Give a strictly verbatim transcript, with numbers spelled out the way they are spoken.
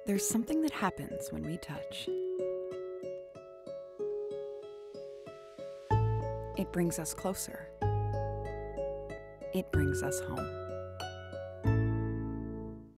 There's something that happens when we touch. It brings us closer. It brings us home.